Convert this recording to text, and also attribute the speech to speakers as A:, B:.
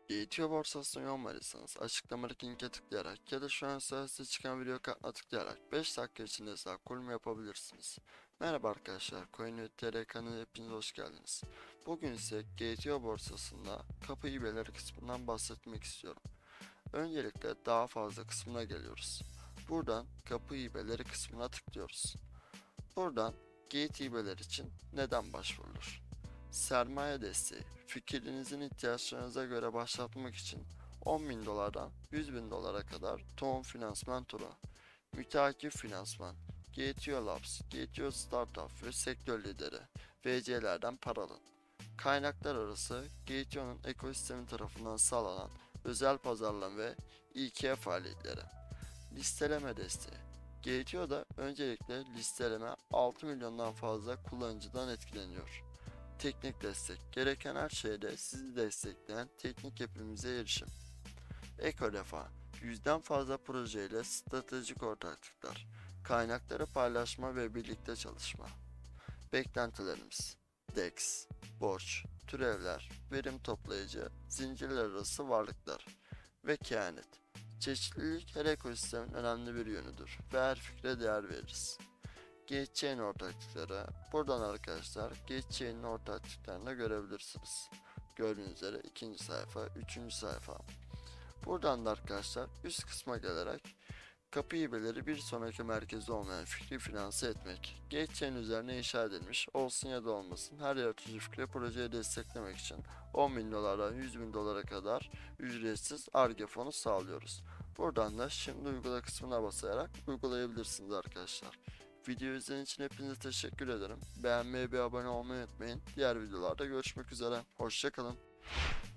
A: GTO borsasına yormalıysanız açıklamadaki linke tıklayarak ya da şu an size çıkan video kartına tıklayarak 5 dakika içinde hesap kurma yapabilirsiniz. Merhaba arkadaşlar, Coin.tr kanalına hepiniz hoş geldiniz. Bugün ise GTO borsasında kapı hibeleri kısmından bahsetmek istiyorum. Öncelikle daha fazla kısmına geliyoruz. Buradan kapı hibeleri kısmına tıklıyoruz. Buradan gate hibeler için neden başvurulur? Sermaye desteği, fikrinizin ihtiyaçlarınıza göre başlatmak için 10.000 dolardan 100.000 dolara kadar tohum finansman turu, müteakip finansman, GTO Labs, GTO Startup ve sektör lideri, VC'lerden para alın. Kaynaklar arası GTO'nun ekosistemi tarafından sağlanan özel pazarlama ve İK faaliyetleri. Listeleme desteği. GTO'da öncelikle listeleme 6 milyondan fazla kullanıcıdan etkileniyor. Teknik destek. Gereken her şeyde sizi destekleyen teknik yapımıza erişim. Ekorefa. Yüzden fazla projeyle stratejik ortaklıklar. Kaynakları paylaşma ve birlikte çalışma. Beklentilerimiz. DEX, borç, türevler, verim toplayıcı, zincirler arası varlıklar ve kehanet. Çeşitlilik her ekosistemin önemli bir yönüdür ve her fikre değer veririz. Gatechain ortaklıkları. Buradan arkadaşlar Gatechain'in ortaklıklarını görebilirsiniz. Gördüğünüz üzere ikinci sayfa, üçüncü sayfa. Buradan da arkadaşlar üst kısma gelerek kapı hibeleri bir sonraki merkezi olmayan fikri finanse etmek. Gatechain üzerine inşa edilmiş olsun ya da olmasın her yaratıcı fikri projeyi desteklemek için 10.000 dolardan 100.000 dolara kadar ücretsiz Ar-Ge fonu sağlıyoruz. Buradan da şimdi uygula kısmına basarak uygulayabilirsiniz arkadaşlar. Video izlediğiniz için hepinize teşekkür ederim. Beğenmeyi ve abone olmayı unutmayın. Diğer videolarda görüşmek üzere. Hoşça kalın.